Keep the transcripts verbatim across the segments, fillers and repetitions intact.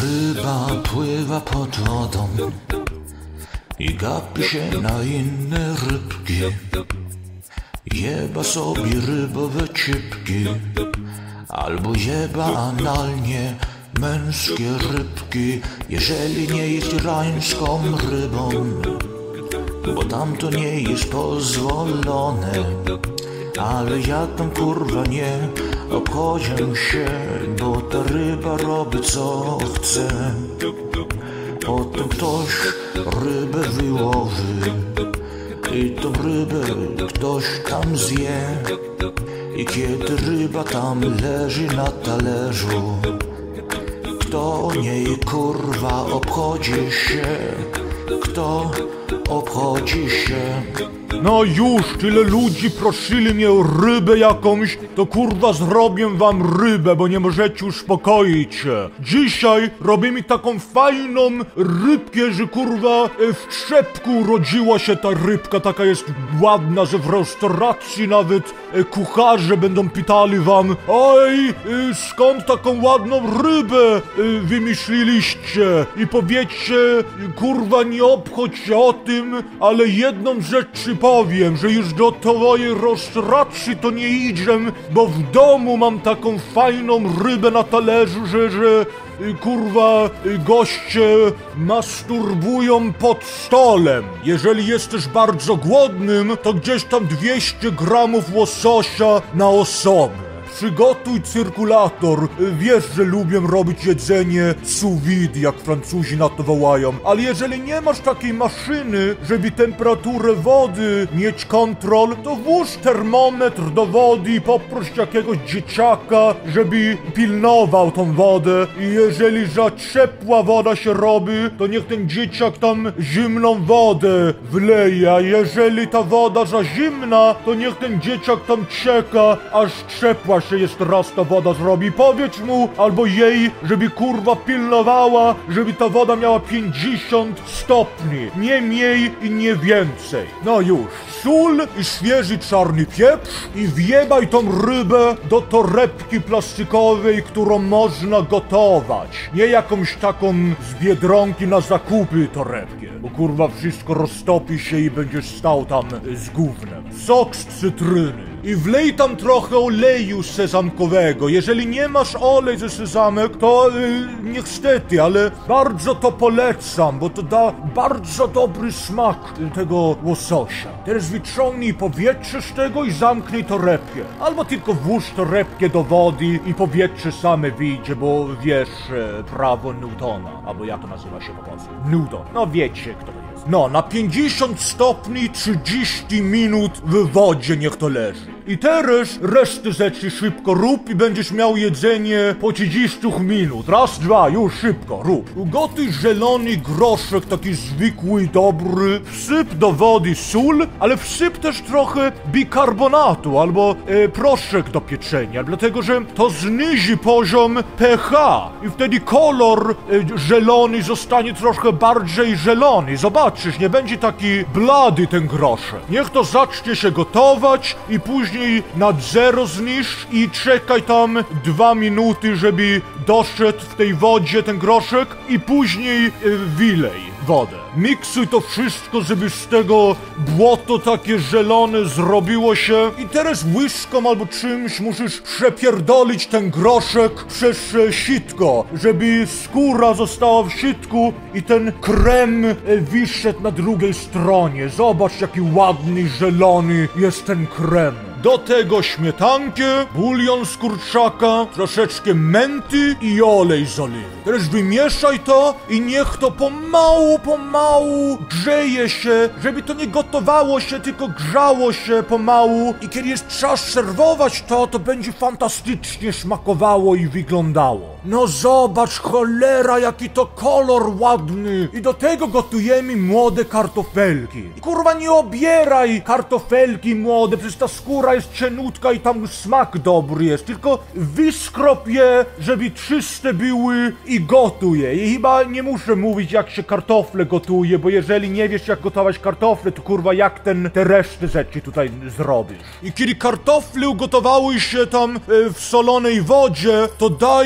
ryba pływa pod wodą i gapi się na inne rybki. Jeba sobie rybowe cipki, albo jeba analnie męskie rybki, jeżeli nie jest irańską rybą, bo tam to nie jest pozwolone. Ale ja tam kurwa nie obchodzę się, bo ta ryba robi co chce. Potem ktoś rybę wyłoży i tą rybę ktoś tam zje. I kiedy ryba tam leży na talerzu, kto o niej kurwa obchodzi się? Kto obchodzi się? No już, tyle ludzi prosili mnie o rybę jakąś, to kurwa zrobię wam rybę, bo nie możecie uspokoić się. Dzisiaj robimy taką fajną rybkę, że kurwa w trzepku urodziła się ta rybka, taka jest ładna, że w restauracji nawet kucharze będą pytali wam: oj, skąd taką ładną rybę wymyśliliście? I powiedzcie, kurwa, nie obchodź się o tym, ale jedną rzecz ci powiem, że już do twojej restauracji to nie idę, bo w domu mam taką fajną rybę na talerzu, że, że kurwa goście masturbują pod stolem. Jeżeli jesteś bardzo głodnym, to gdzieś tam dwieście gramów łososia na osobę. Przygotuj cyrkulator. Wiesz, że lubię robić jedzenie sous vide, jak Francuzi na to wołają. Ale jeżeli nie masz takiej maszyny, żeby temperaturę wody mieć kontrol, to włóż termometr do wody i poproś jakiegoś dzieciaka, żeby pilnował tą wodę. I jeżeli za ciepła woda się robi, to niech ten dzieciak tam zimną wodę wleje. A jeżeli ta woda za zimna, to niech ten dzieciak tam czeka, aż ciepła się jeszcze raz ta woda zrobi. Powiedz mu albo jej, żeby kurwa pilnowała, żeby ta woda miała pięćdziesiąt stopni. Nie mniej i nie więcej. No już. Sól i świeży czarny pieprz i wjebaj tą rybę do torebki plastikowej, którą można gotować. Nie jakąś taką z Biedronki na zakupy torebkę, bo kurwa wszystko roztopi się i będziesz stał tam z gównem. Sok z cytryny. I wlej tam trochę oleju sezamkowego. Jeżeli nie masz olej ze sezamek, to yy, niestety, ale bardzo to polecam, bo to da bardzo dobry smak tego łososia. Teraz wyciągnij powietrze z tego i zamknij torebkę. Albo tylko włóż torebkę do wody i powietrze same wyjdzie, bo wiesz, e, prawo Newtona. Albo jak to nazywa się po polsku? Newton. No wiecie, kto to jest. No, na pięćdziesiąt stopni trzydzieści minut w wodzie niech to leży. I teraz resztę rzeczy szybko rób i będziesz miał jedzenie po trzydzieści minut. Raz, dwa, już szybko, rób. Ugotuj zielony groszek, taki zwykły, dobry. Wsyp do wody sól, ale wsyp też trochę bikarbonatu albo e, proszek do pieczenia, dlatego że to zniży poziom pH i wtedy kolor e, zielony zostanie troszkę bardziej zielony. Zobaczysz, nie będzie taki blady ten groszek. Niech to zacznie się gotować i później na zero zniszcz i czekaj tam dwa minuty, żeby doszedł w tej wodzie ten groszek i później yy, wylej wodę. Miksuj to wszystko, żeby z tego błoto takie zielone zrobiło się i teraz łyżką albo czymś musisz przepierdolić ten groszek przez e, sitko, żeby skóra została w sitku i ten krem e, wyszedł na drugiej stronie. Zobacz, jaki ładny, zielony jest ten krem. Do tego śmietankę, bulion z kurczaka, troszeczkę menty i olej z oliwy. Teraz wymieszaj to i niech to pomału, pomału grzeje się, żeby to nie gotowało się, tylko grzało się pomału. I kiedy jest czas serwować to, to będzie fantastycznie smakowało i wyglądało. No zobacz, cholera, jaki to kolor ładny. I do tego gotujemy młode kartofelki. I kurwa, nie obieraj kartofelki młode, przecież ta skóra jest cienutka i tam smak dobry jest, tylko wyskrop je, żeby czyste były i gotuj je. I chyba nie muszę mówić, jak się kartofle gotuje, bo jeżeli nie wiesz, jak gotować kartofle, to kurwa, jak ten, te reszty rzeczy tutaj zrobisz. I kiedy kartofle ugotowały się tam e, w solonej wodzie, to daj kop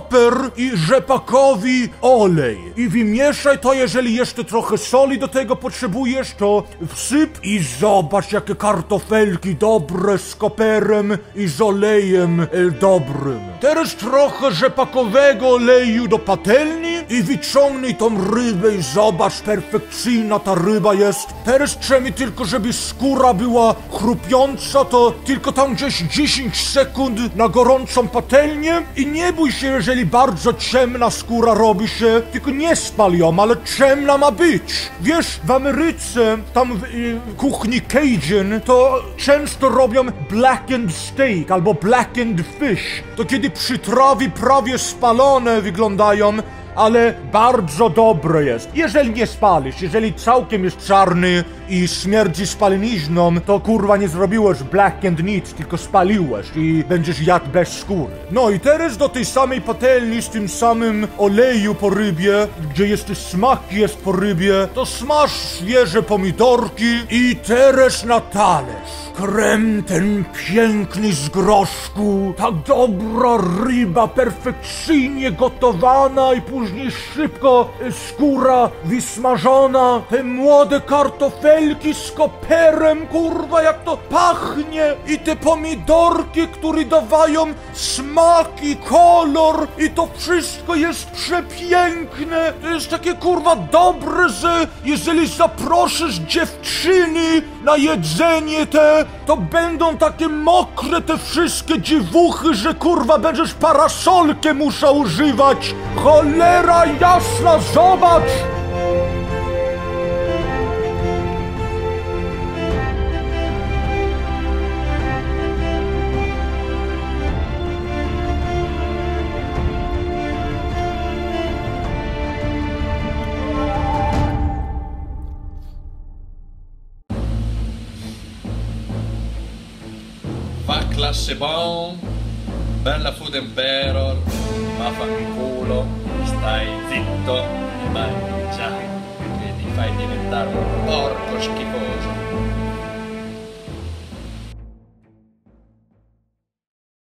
koper i rzepakowi olej. I wymieszaj to, jeżeli jeszcze trochę soli do tego potrzebujesz, to wsyp i zobacz, jakie kartofelki dobre z koperem i z olejem e, dobrym. Teraz trochę rzepakowego oleju do patelni i wyciągnij tą rybę i zobacz, perfekcyjna ta ryba jest. Teraz trzeba mi tylko, żeby skóra była chrupiąca, to tylko tam gdzieś dziesięć sekund na gorącą patelnię i nie bój się, jeżeli bardzo ciemna skóra robi się, tylko nie spal ją, ale ciemna ma być. Wiesz, w Ameryce, tam w y, kuchni Cajun, to często robią blackened steak albo blackened fish. To kiedy przytrawy prawie spalone wyglądają, ale bardzo dobre jest. Jeżeli nie spalisz, jeżeli całkiem jest czarny i śmierdzi spalenizną, to kurwa nie zrobiłeś blackened nic, tylko spaliłeś i będziesz jadł bez skóry. No i teraz do tej samej patelni z tym samym oleju po rybie, gdzie jeszcze smak jest po rybie, to smaż świeże pomidorki i teraz na talerz. Krem ten piękny z groszku, ta dobra ryba perfekcyjnie gotowana i później szybko skóra wysmażona, te młode kartofelki z koperem, kurwa jak to pachnie i te pomidorki, które dawają smak i kolor i to wszystko jest przepiękne. To jest takie kurwa dobre, że jeżeli zaprosisz dziewczyny na jedzenie te, to będą takie mokre te wszystkie dziewuchy, że kurwa będziesz parasolkę musiał używać. Cholera jasna, zobacz! Fa classe bon, bella food emperor, ma fanculo, stai zitto e mangia, che ti fai diventare un porco schifoso.